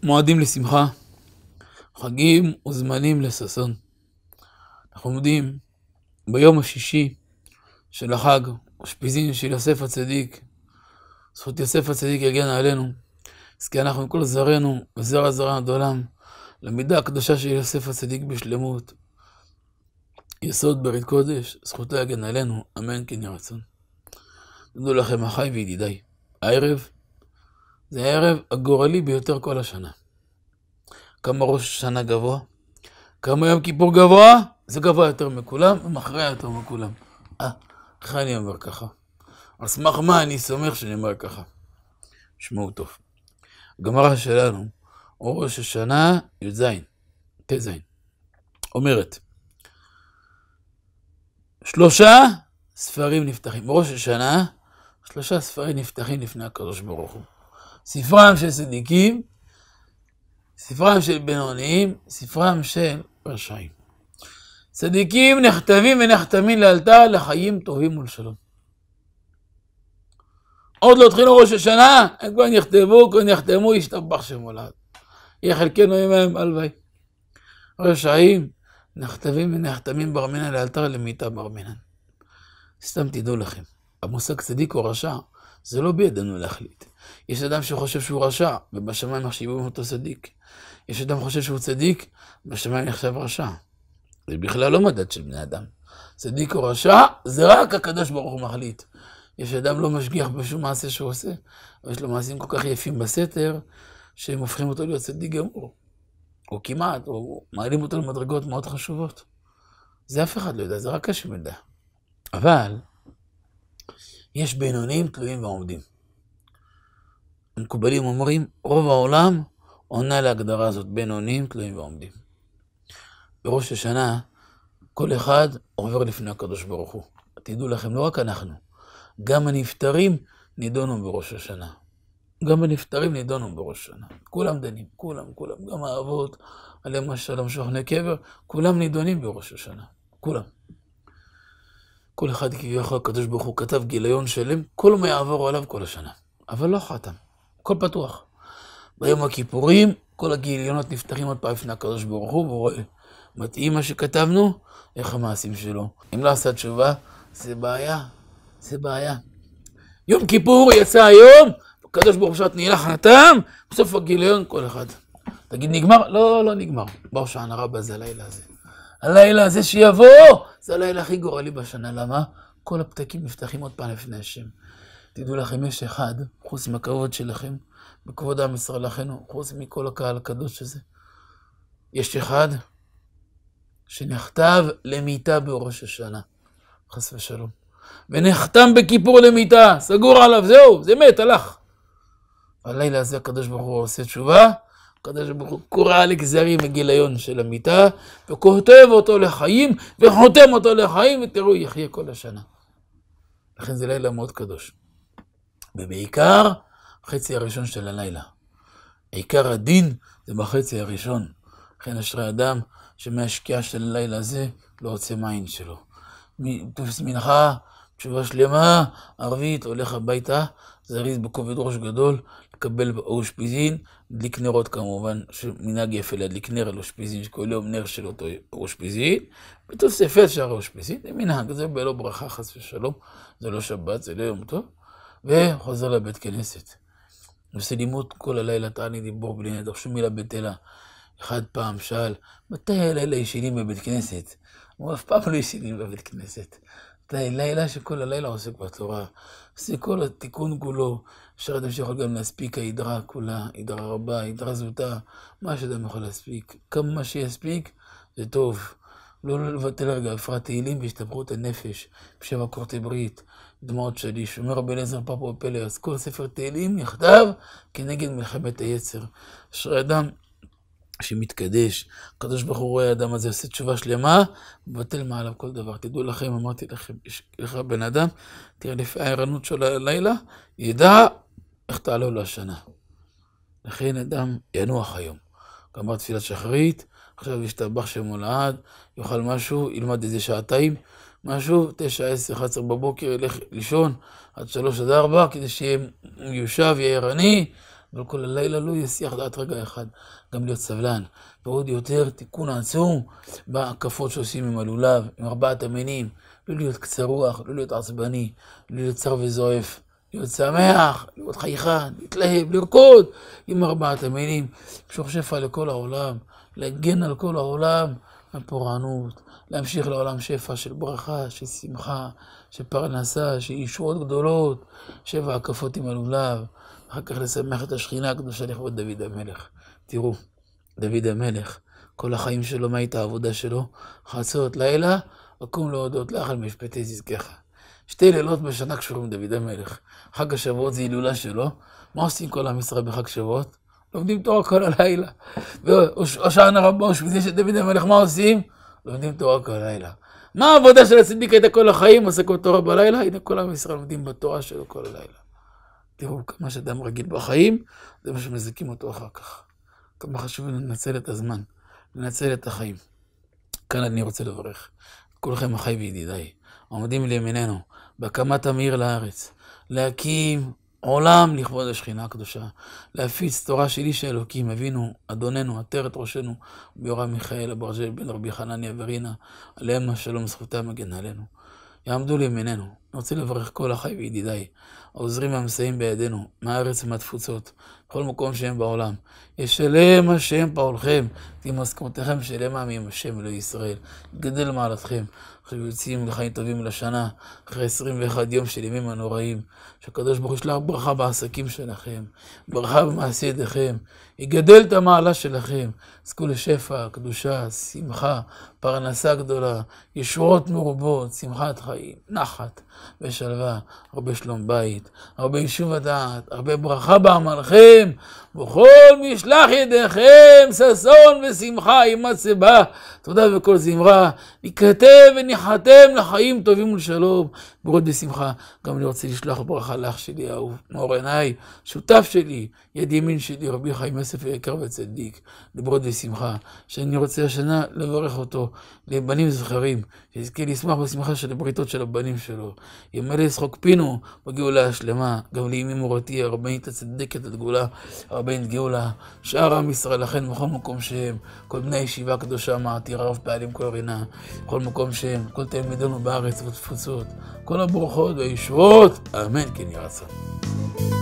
מועדים לשמחה, חגים וזמנים לששון. אנחנו עומדים ביום השישי של החג, אושפיזין של יוסף הצדיק. זכות יוסף הצדיק יגן עלינו, זכי אנחנו עם כל זרענו וזרע זרע עד עולם, למידה הקדושה של יוסף הצדיק בשלמות. יסוד ברית קודש, זכותו יגן עלינו, אמן כן יהי רצון. תודו לכם אחי וידידיי, הערב זה הערב הגורלי ביותר כל השנה. כמה ראש השנה גבוה, כמה יום כיפור גבוה, זה גבוה יותר מכולם ומכריע יותר מכולם. איך אני אומר ככה? על סמך מה אני סומך שאני אומר ככה? שמעו טוב. הגמרא שלנו, ראש השנה י"ז, ט"ז, אומרת, 3 ספרים נפתחים. ראש השנה, 3 ספרים נפתחים לפני הקדוש ברוך הוא. ספרם של צדיקים, ספרם של בינוניים, ספרם של רשעים. צדיקים נכתבים ונחתמים לאלתר לחיים טובים ולשלום. עוד לא התחילו ראש השנה, הם כבר נחתמו, ישתבח שם הולד. יהיה חלקנו עמהם הלוואי. רשעים נכתבים ונחתמים בר מינן לאלתר למיתה בר מינן. סתם תדעו לכם, המושג צדיק או רשע, זה לא בידינו להחליט. יש אדם שחושב שהוא רשע, ובשמיים מחשיבים אותו צדיק. יש אדם חושב שהוא צדיק, בשמיים נחשב רשע. זה בכלל לא מדד של בני אדם. צדיק או רשע, זה רק הקדוש ברוך הוא מחליט. יש אדם לא משגיח בשום מעשה שהוא עושה, ויש לו מעשים כל כך יפים בסתר, שהם הופכים אותו להיות צדיק גמור. או כמעט, או מעלים אותו למדרגות מאוד חשובות. זה אף אחד לא יודע, זה רק השם יודע. אבל, יש בינוניים תלויים ועומדים. המקובלים אומרים, רוב העולם עונה להגדרה הזאת, בינוניים תלויים ועומדים. בראש השנה, כל אחד עובר לפני הקדוש ברוך הוא. תדעו לכם, לא רק אנחנו, גם הנפטרים נידונו בראש השנה. גם הנפטרים נידונו בראש השנה. כולם דנים, כולם, גם האבות, עליהם השלום שוכני קבר, כולם נידונים בראש השנה. כולם. כל אחד כביכול הקדוש ברוך הוא כתב גיליון שלם, כל מה יעבור עליו כל השנה. אבל לא חתם, הכל פתוח. ביום הכיפורים, כל הגיליונות נפתחים עוד פעם לפני הקדוש ברוך הוא, והוא רואה, מתאים מה שכתבנו, איך המעשים שלו. אם לא עשה תשובה, זה בעיה, זה בעיה. יום כיפור יצא היום, הקדוש ברוך הוא שעת נהילה חתם, בסוף הגיליון כל אחד. תגיד נגמר? לא נגמר. באו שענה רבה זה הלילה הזה. הלילה הזה שיבוא, זה הלילה הכי גורלי בשנה. למה? כל הפתקים נפתחים עוד פעם לפני השם. תדעו לכם, יש אחד, חוץ מהכבוד שלכם, בכבוד עם ישראל לכנו, חוץ מכל הקהל הקדוש הזה. יש אחד שנכתב למיתה בראש השנה, חס ושלום. ונחתם בכיפור למיתה, סגור עליו, זהו, זה מת, הלך. הלילה הזה הקדוש ברוך הוא עושה תשובה, הקדוש ברוך הוא קורא לגזרים מגיליון של המיטה, וכותב אותו לחיים, וחותם אותו לחיים, ותראו, יחיה כל השנה. לכן זה לילה מאוד קדוש. ובעיקר, החצי הראשון של הלילה. עיקר הדין זה בחצי הראשון. לכן אשרי אדם שמהשקיעה של הלילה הזה לא רוצה מעין שלו. תופס מנחה, תשובה שלמה, ערבית, הולך הביתה, זריז בכובד ראש גדול, לקבל אושפיזין, דליק נרות כמובן, שמנהג יפה להדליק נר על אושפיזין, שכל יום נר של אותו אושפיזין, בתוספת שער אושפיזין, זה מנהג, זה בלא ברכה חס ושלום, זה לא שבת, זה לא יום טוב, וחוזר לבית כנסת. עושה לימוד כל הלילה, תעני דיבור בלי נדר, שום מילה בטלה. אחד פעם שאל, מתי הלילה ישנים בבית כנסת? הוא אף פעם לא ישנים בבית כנסת. לילה שכל הלילה עוסק בתורה, עושה כל התיקון כולו, אפשר אדם שיכול גם להספיק ההידרה כולה, הידרה רבה, הידרה זוטה, מה שאדם יכול להספיק, כמה שיספיק זה טוב, לא לבטל רגע, בפרט תהילים והשתבחות הנפש, בשבע קורתי ברית, דמעות שליש, אומר רבי אליעזר פפו פלא, אז כל ספר תהילים נכתב כנגד מלחמת היצר, אשרי אדם שמתקדש, הקדוש ברוך הוא רואה האדם הזה עושה תשובה שלמה, מבטל מעליו כל דבר. תדעו לכם, אמרתי לכם, יש לך בן אדם, תראה לפי הערנות של הלילה, ידע איך תעלו לו השנה. לכן אדם ינוח היום. גמר תפילת שחרית, עכשיו ישתבח שמו לעד, יאכל משהו, ילמד איזה שעתיים, משהו, 9, 10, 11 בבוקר, ילך לישון, עד 3 עד 4, כדי שיהיה מיושב, יהיה ערני, אבל כל הלילה לא יסיח דעת רגע אחד, גם להיות סבלן, ועוד יותר תיקון עצום בהקפות שעושים עם הלולב, עם 4 המינים, לא להיות קצר רוח, לא להיות עצבני, לא להיות צר וזועף, להיות שמח, להיות חייכן, להתלהב, לרקוד עם 4 המינים, למשוך שפע לכל העולם, להגן על כל העולם מהפורענות, להמשיך לעולם שפע של ברכה, של שמחה, של פרנסה, של ישועות גדולות, 7 הקפות עם הלולב, אחר כך לשמח את השכינה הקדושה לכבוד דוד המלך. תראו, דוד המלך, כל החיים שלו, מה הייתה העבודה שלו? חצות לילה, וקום להודות לך על משפטי צדקך. 2 לילות בשנה קשורים דוד המלך. חג השבועות זה הילולה שלו. מה עושים כל עם ישראל בחג שבועות? לומדים תורה כל הלילה. והושענא רבה ושביעי של דוד המלך, מה עושים? לומדים תורה כל הלילה. מה העבודה של הצדיק הייתה כל החיים? עושה כל תורה בלילה? הנה כל עם ישראל לומדים בתורה שלו כל הלילה. תראו, כמה שאדם רגיל בחיים, זה מה שמזיקים אותו אחר כך. כמה חשוב לנצל את הזמן, לנצל את החיים. כאן אני רוצה לברך. כולכם אחי וידידיי, עומדים לימיננו, בהקמת המאיר לארץ, להקים עולם לכבוד השכינה הקדושה, להפיץ תורה של איש האלוקים, אבינו, אדוננו, עטרת ראשנו, ביורם מיכאל, אברג'ל בן רבי חנניה ורינה, עליהם השלום זכותם מגן עלינו. יעמדו לימיננו. אני רוצה לברך כל אחי וידידיי, העוזרים והמסייעים בידינו, מהארץ ומהתפוצות, בכל מקום שהם בעולם. ישלם השם פעולכם, תהי משכורתכם שלמה מעם השם אלוהי ישראל. גדל מעלתכם, עכשיו יוצאים לחיים טובים לשנה, אחרי 21 יום של ימים הנוראים, שהקדוש ברוך הוא ישלח ברכה בעסקים שלכם, ברכה במעשי ידיכם, יגדל את המעלה שלכם, זכו לשפע, קדושה, שמחה, פרנסה גדולה, ישועות מרובות, שמחת חיים, נחת ושלווה, הרבה שלום בית, הרבה יישוב הדעת, הרבה ברכה בעמלכם, בכל משלח ידיכם, ששון ושמחה ימצא בה, תודה וכל זמרה, ניכתב וניחתם לחיים טובים ולשלום, ברות בשמחה. גם אני רוצה לשלוח ברכה לאח שלי אהוב, מאור עיניי, שותף שלי, יד ימין שלי, רבי חיים יוסף היקר וצדיק, לברות בשמחה, שאני רוצה השנה לברך אותו, לבנים זכרים, שיזכה לשמח בשמחה של הבריתות של הבנים שלו, ימלא שחוק פינו בגאולה השלמה, גם לימי מורתי, הרבנית הצדקת הדגולה, הרבנית גאולה, שאר עם ישראל, לכן בכל מקום שהם, כל בני הישיבה הקדושה מעתירה רב פעלים כל רינה, בכל מקום שהם, כל תלמידינו בארץ ובתפוצות, כל הברכות והישועות, אמן כן יהי רצון.